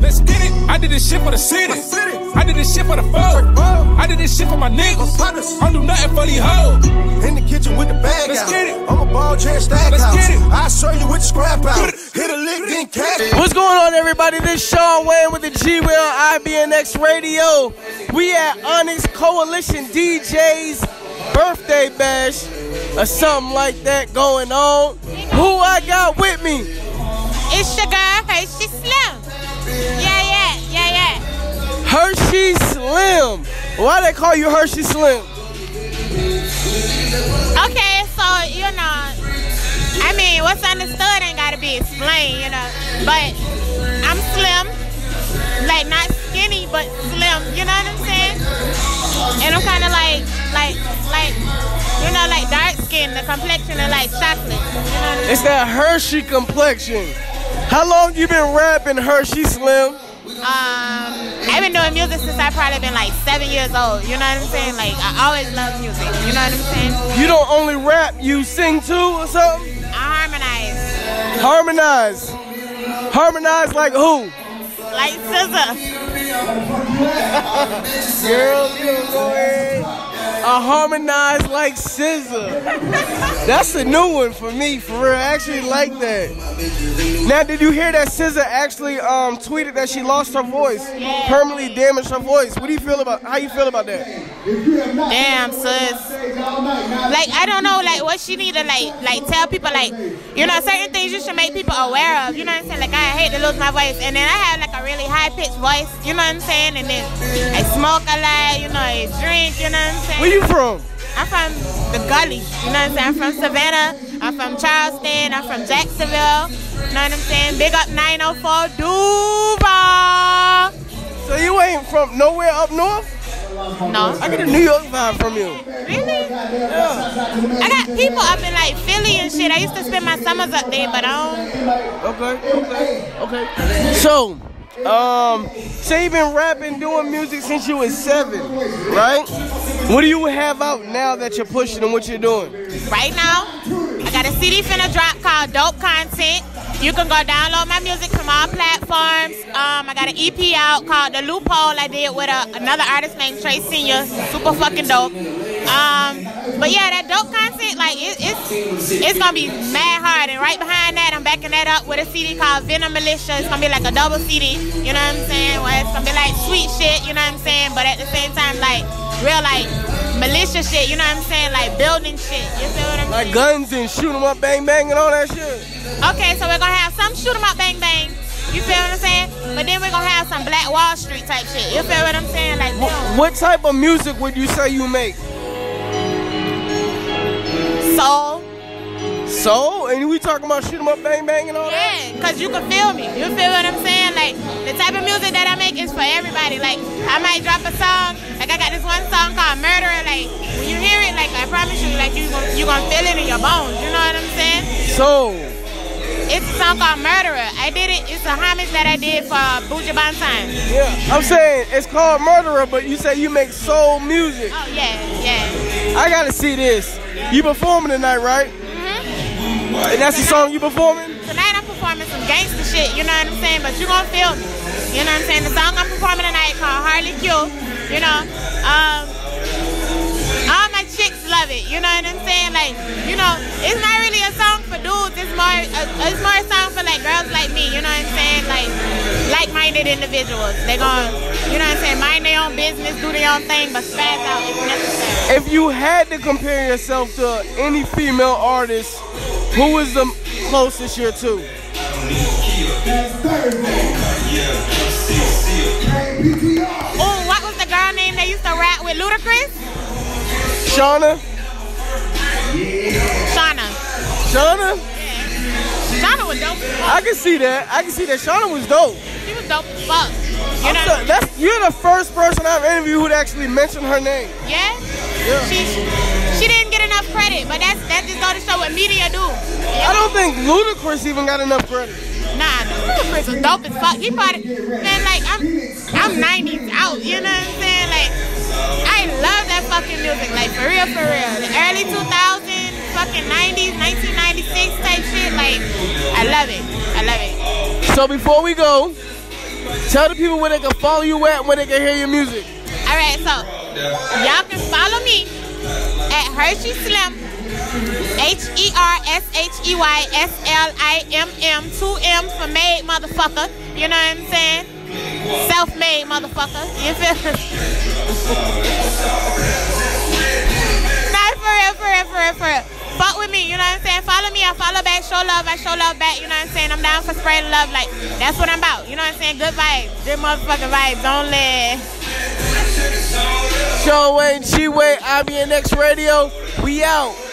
Let's get it. I did this shit for the city. I did this shit for the foe. I did this shit for my niggas. I do nothing for these hoes. In the kitchen with the bag Let's out. get it. I'm a ball chair stack Let's house. get it. I show you with the scrap out. Hit a lick, then cash. What's going on, everybody? This Sean Wayne with the G-Will IBNX Radio. We at Onyx Coalition DJ's birthday bash or something like that going on. Who I got with me? It's your girl, Hershey Slim. Yeah. Hershey Slim. Why they call you Hershey Slim? Okay, so, you know, I mean, what's understood ain't gotta be explained, you know. But I'm slim, like not skinny, but slim, you know what I'm saying? And I'm kind of like, you know, like dark skin, the complexion of like chocolate. You know what I mean? It's that Hershey complexion. How long you been rapping, Hershey Slim? I've been doing music since I've probably been like 7 years old. You know what I'm saying? Like I always loved music. You know what I'm saying? You don't only rap, you sing too or something? I harmonize. Harmonize. Harmonize like who? Like SZA. Girl, you don't go ahead. I harmonize like SZA. That's a new one for me, for real. I actually like that. Now, did you hear that SZA actually tweeted that she lost her voice, permanently damaged her voice? What do you feel about? How you feel about that? Damn, sis. Like I don't know, like what she need to like tell people, like, you know, certain things you should make people aware of. You know what I'm saying? Like I hate to lose my voice, and then I have like a really high pitched voice. You know what I'm saying? And then I smoke a lot. You know, I drink. You know what I'm saying? Where you from? I'm from the gully. You know what I'm saying? I'm from Savannah. I'm from Charleston. I'm from Jacksonville. You know what I'm saying? Big up 904 Duval. So you ain't from nowhere up north? No. I get a New York vibe from you. Really? Yeah. I got people up in like Philly and shit. I used to spend my summers up there, but I don't. Okay. So, say you've been rapping, doing music since you was 7, right? What do you have out now that you're pushing and what you're doing? Right now, I got a CD finna drop called Dope Content. You can go download my music from all platforms. I got an EP out called The Loophole I did with another artist named Trey Senior. Super fucking dope. But yeah, that dope content, like it's gonna be mad hard. And right behind that, I'm backing that up with a CD called Venom Militia. It's gonna be like a double CD. You know what I'm saying? Where it's gonna be like sweet shit. You know what I'm saying? But at the same time, like real like militia shit. You know what I'm saying? Like building shit. You feel what I'm saying? Like guns and shoot 'em up, bang bang, and all that shit. Okay, so we're gonna have some shoot 'em up, bang bang. You feel what I'm saying? But then we're gonna have some Black Wall Street type shit. You feel what I'm saying? Like what type of music would you say you make? Soul? And we talking about shoot 'em up, bang bang, and all that? Yeah, cause you can feel me. You feel what I'm saying? Like the type of music that I make is for everybody. Like I might drop a song. Like I got this one song called Murderer. Like when you hear it, like I promise you, like you gonna feel it in your bones. You know what I'm saying? So it's a song called Murderer. I did it. It's a homage that I did for Buju Banton. Yeah, I'm saying it's called Murderer, but you say you make soul music. Oh yeah. I gotta see this. You performing tonight, right? And that's the song you performing? Tonight I'm performing some gangster shit, you know what I'm saying? But you gonna feel me. You know what I'm saying? The song I'm performing tonight called Harley Q. You know, all my chicks love it. You know what I'm saying? Like, you know, it's not really a song for dudes. It's more a song for like girls like me. You know what I'm saying? Like-minded individuals. They gonna, you know what I'm saying? Mind their own business, do their own thing, but spaz out if necessary. If you had to compare yourself to any female artist, who is the closest you're to? Oh, what was the girl name that used to rap with Ludacris? Shauna? Shauna? Yeah. Shauna was dope. I can see that. Shauna was dope. She was dope as fuck. You know? You're the first person I've interviewed who'd actually mention her name. Yeah? She didn't get enough credit, but that just goes to show what media do. I don't think Ludacris even got enough credit. Nah, Ludacris was dope as fuck. He probably, man, like, I'm 90s out, you know what I'm saying? Like, I love that fucking music, like, for real. The early 2000s, fucking 90s, 1996 type shit, like, I love it. So before we go, Tell the people where they can follow you at and where they can hear your music. All right, so y'all can follow me at Hershey Slim, HERSHEYSLIMM, 2 M's for made, motherfucker. You know what I'm saying? Self-made, motherfucker. You feel me? Nah, for real. Fuck with me, you know what I'm saying? Follow me, I follow back, show love, I show love back, you know what I'm saying? I'm down for spreading love, like, that's what I'm about, you know what I'm saying? Good vibes, good motherfucking vibes, only. Sean Wayne, G-Way, IBNX Radio, we out.